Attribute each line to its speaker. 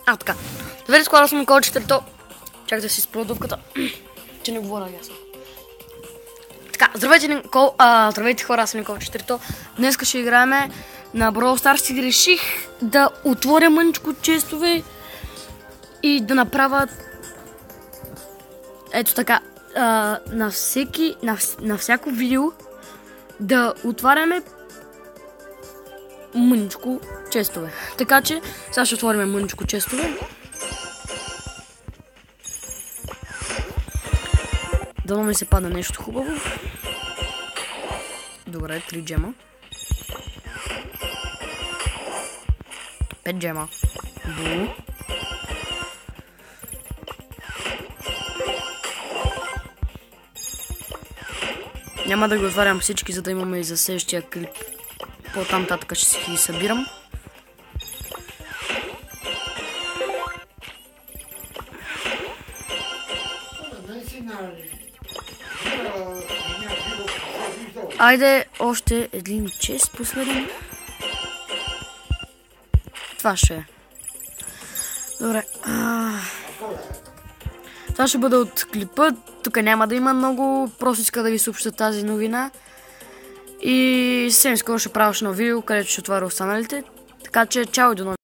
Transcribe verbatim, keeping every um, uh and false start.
Speaker 1: А, така. Здравейте, скоро съм Никола четирито. Чакай да си спра дупката, че не говоря ясно. Така, здравейте, Никол, а, здравейте хора, аз съм Никола четирито. Днеска ще играем на Brawl Stars и реших да отворя мъничко честове и да направя ето така, а, на всеки, на, на всяко видео да отваряме мъничко честове. Така че, сега ще отворим мъничко честове. Дано ми се падна нещо хубаво. Добре, три джема. Пет джема. Бу. Няма да го отварям всички, за да имаме и за следващия клип. По-там татък ще си ги събирам. Айде, още един чест последен. Това ще е. Добре. А... Това ще бъде от клипа. Тук няма да има много. Просто иска да ви съобща тази новина. И съвсем скоро ще правя едно видео, където ще отваря останалите. Така че, чао и до нови.